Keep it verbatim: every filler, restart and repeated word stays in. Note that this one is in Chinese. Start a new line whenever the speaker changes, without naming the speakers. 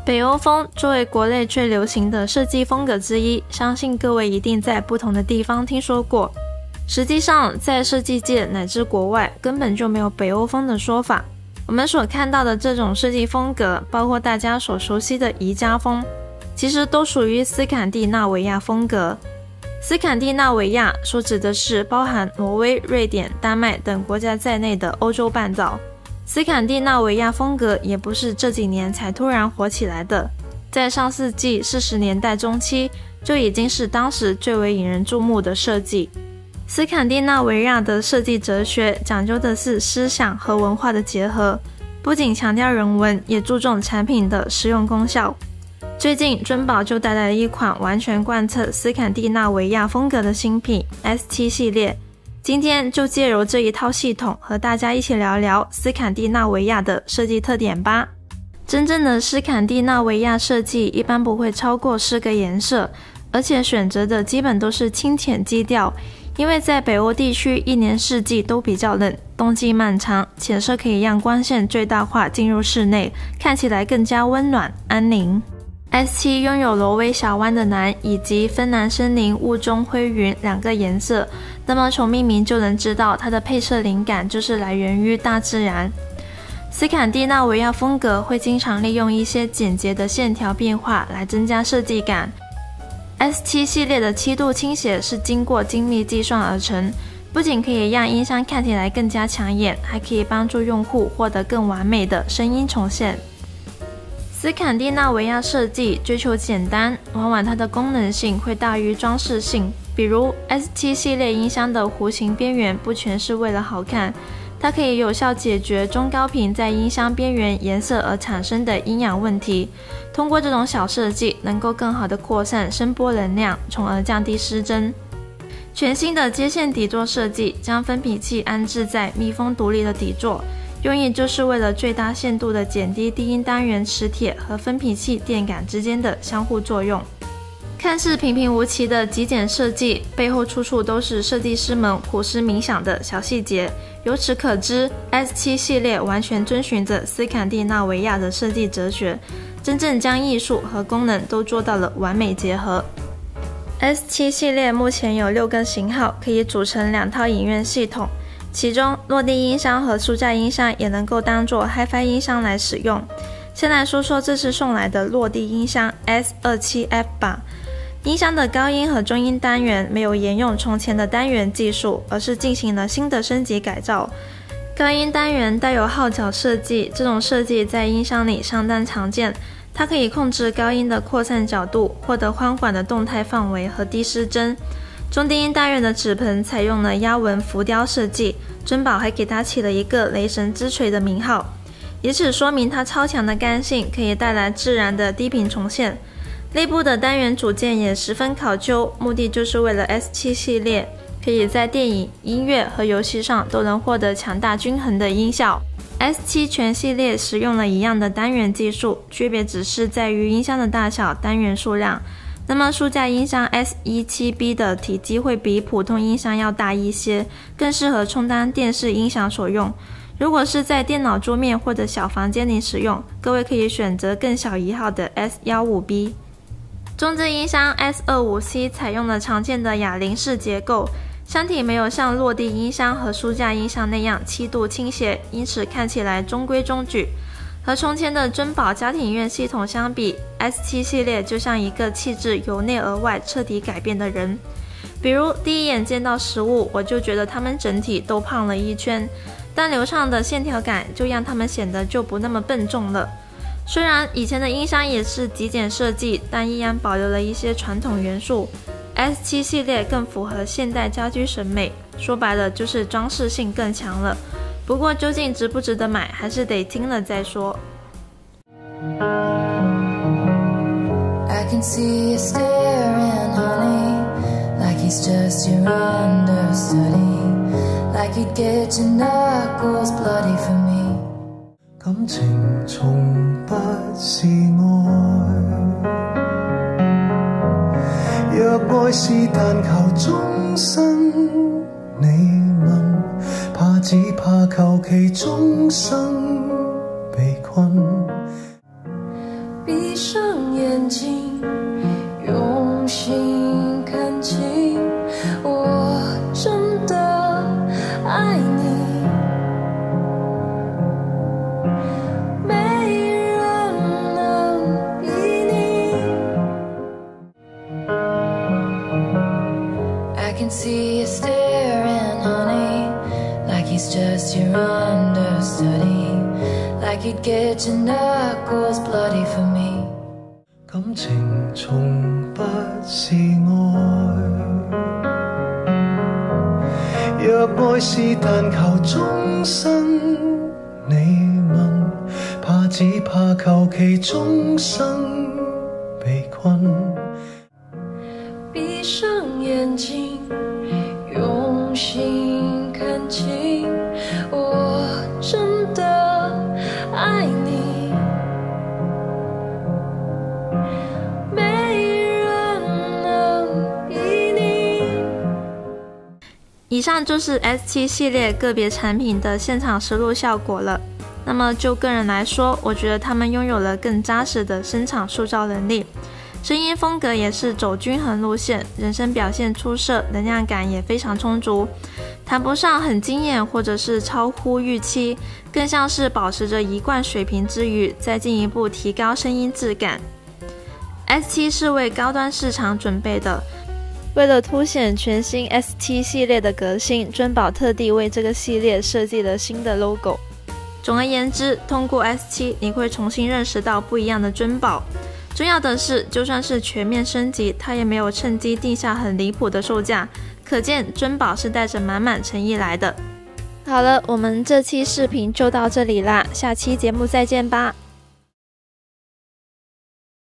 北欧风作为国内最流行的设计风格之一，相信各位一定在不同的地方听说过。实际上，在设计界乃至国外，根本就没有北欧风的说法。我们所看到的这种设计风格，包括大家所熟悉的宜家风，其实都属于斯堪的纳维亚风格。斯堪的纳维亚所指的是包含挪威、瑞典、丹麦等国家在内的欧洲半岛。斯堪的纳维亚风格也不是这几年才突然火起来的，在上世纪四十年代中期就已经是当时最为引人注目的设计。斯堪的纳维亚的设计哲学讲究的是思想和文化的结合，不仅强调人文，也注重产品的实用功效。最近尊宝就带来了一款完全贯彻斯堪的纳维亚风格的新品 S 七 系列，今天就借由这一套系统和大家一起聊聊斯堪的纳维亚的设计特点吧。真正的斯堪的纳维亚设计一般不会超过四个颜色，而且选择的基本都是清浅基调，因为在北欧地区一年四季都比较冷，冬季漫长，浅色可以让光线最大化进入室内，看起来更加温暖安宁。S 七 拥有挪威小湾的蓝以及芬兰森林雾中灰云两个颜色，那么从命名就能知道它的配色灵感就是来源于大自然。斯堪的纳维亚风格会经常利用一些简洁的线条变化来增加设计感。S 七 系列的七度倾斜是经过精密计算而成，不仅可以让音箱看起来更加抢眼，还可以帮助用户获得更完美的声音重现。斯堪的纳维亚设计追求简单，往往它的功能性会大于装饰性。比如 S 七 系列音箱的弧形边缘不全是为了好看，它可以有效解决中高频在音箱边缘颜色而产生的阴阳问题。通过这种小设计，能够更好的扩散声波能量，从而降低失真。全新的接线底座设计将分频器安置在密封独立的底座，用意就是为了最大限度的减低低音单元磁铁和分频器电感之间的相互作用。看似平平无奇的极简设计，背后处处都是设计师们苦思冥想的小细节。由此可知 S 七 系列完全遵循着斯堪的纳维亚的设计哲学，真正将艺术和功能都做到了完美结合。S 七 系列目前有六个型号，可以组成两套影院系统，其中落地音箱和书架音箱也能够当作 Hi-Fi 音箱来使用。先来说说这次送来的落地音箱 S 二十七 F 吧。音箱的高音和中音单元没有沿用从前的单元技术，而是进行了新的升级改造。高音单元带有号角设计，这种设计在音箱里相当常见，它可以控制高音的扩散角度，获得宽缓的动态范围和低失真。中低音单元的纸盆采用了压纹浮雕设计，尊宝还给它起了一个雷神之锤的名号，以此说明它超强的干性可以带来自然的低频重现。内部的单元组件也十分考究，目的就是为了 S 七 系列可以在电影、音乐和游戏上都能获得强大均衡的音效。S 七 全系列使用了一样的单元技术，区别只是在于音箱的大小、单元数量。那么书架音箱 S 十七 B 的体积会比普通音箱要大一些，更适合充当电视音响所用。如果是在电脑桌面或者小房间里使用，各位可以选择更小一号的 S 十五 B。中置音箱 S 二十五 C 采用了常见的哑铃式结构，箱体没有像落地音箱和书架音箱那样七度倾斜，因此看起来中规中矩。和从前的尊宝家庭影院系统相比， S 七 系列就像一个气质由内而外彻底改变的人。比如第一眼见到实物，我就觉得他们整体都胖了一圈，但流畅的线条感就让他们显得就不那么笨重了。虽然以前的音箱也是极简设计，但依然保留了一些传统元素。S 七 系列更符合现代家居审美，说白了就是装饰性更强了。不过究竟值不值得买，还是得听了再说。I can see you staring, honey, like he's just your understudy, like he'd get your knuckles bloody for me.
感情從不是愛，若愛是但求終身，你問怕只怕求其終生被困。
闭上眼睛，用心看清，我真的爱你。
I can see you staring, honey, like he's just your understudy, like you'd get your knuckles bloody for me.
感情從不是愛，若愛是但求終身，你問，怕只怕求其終生被困。
閉上眼睛，用心看清，我真的愛你，沒人能比你。
以上就是 S 七 系列个别产品的现场实录效果了。那么就个人来说，我觉得他们拥有了更扎实的声场塑造能力。声音风格也是走均衡路线，人声表现出色，能量感也非常充足，谈不上很惊艳或者是超乎预期，更像是保持着一贯水平之余，再进一步提高声音质感。S 七 是为高端市场准备的，为了凸显全新 S 七 系列的革新，尊宝特地为这个系列设计了新的 logo。总而言之，通过 S 七 你会重新认识到不一样的尊宝。重要的是，就算是全面升级，它也没有趁机定下很离谱的售价，可见尊宝是带着满满诚意来的。好了，我们这期视频就到这里啦，下期节目再见吧。